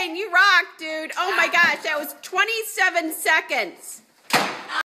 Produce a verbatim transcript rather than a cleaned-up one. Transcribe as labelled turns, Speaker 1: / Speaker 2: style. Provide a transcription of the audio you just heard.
Speaker 1: Shane, you rock, dude. Oh my gosh, that was twenty-seven seconds.